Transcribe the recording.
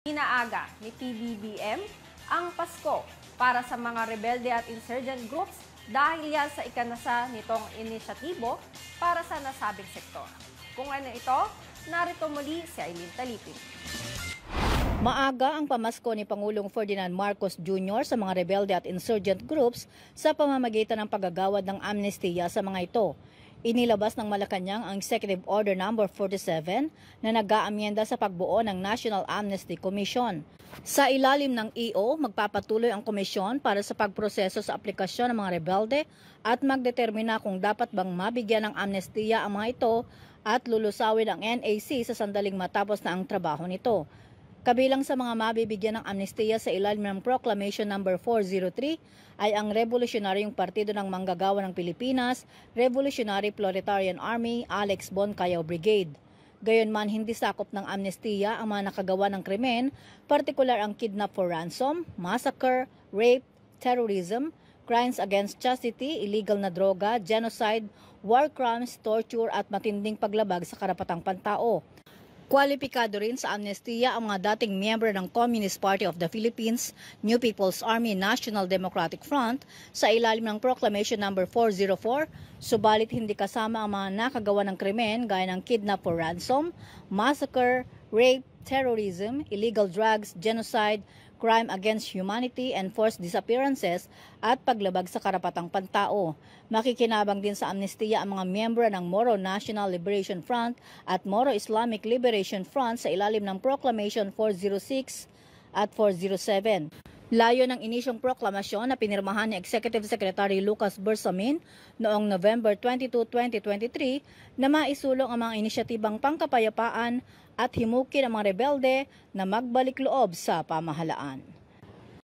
Inaaga ni PBBM ang Pasko para sa mga rebelde at insurgent groups dahil yan sa ikanasa nitong inisyatibo para sa nasabing sektor. Kung ano ito, narito muli si Aileen Talipin. Maaga ang pamasko ni Pangulong Ferdinand Marcos Jr. sa mga rebelde at insurgent groups sa pamamagitan ng paggagawad ng amnestiya sa mga ito. Inilabas ng Malacanang ang Executive Order No. 47 na nag-aamyenda sa pagbuo ng National Amnesty Commission. Sa ilalim ng EO, magpapatuloy ang komisyon para sa pagproseso sa aplikasyon ng mga rebelde at magdetermina kung dapat bang mabigyan ng amnestiya ang mga ito at lulusawin ang NAC sa sandaling matapos na ang trabaho nito. Kabilang sa mga mabibigyan ng amnestiya sa ilalim ng Proclamation No. 403 ay ang Revolusyonaryong Partido ng Manggagawa ng Pilipinas, Revolutionary Proletarian Army, Alex Bon Callao Brigade. Gayunman, hindi sakop ng amnestiya ang mga nakagawa ng krimen, partikular ang kidnap for ransom, massacre, rape, terrorism, crimes against chastity, illegal na droga, genocide, war crimes, torture at matinding paglabag sa karapatang pantao. Kwalipikado rin sa amnestiya ang mga dating miyembro ng Communist Party of the Philippines, New People's Army, National Democratic Front sa ilalim ng Proclamation No. 404, subalit hindi kasama ang mga nakagawa ng krimen gaya ng kidnap for ransom, massacre, rape, terrorism, illegal drugs, genocide, crime against humanity and forced disappearances at paglabag sa karapatang pantao. Makikinabang din sa amnestiya ang mga miyembro ng Moro National Liberation Front at Moro Islamic Liberation Front sa ilalim ng Proclamation 406 at 407. Layo ng inisyong proklamasyon na pinirmahan ni Executive Secretary Lucas Bersamin noong November 22, 2023 na maisulong ang mga inisyatibang pangkapayapaan at himukin ang mga rebelde na magbalik loob sa pamahalaan.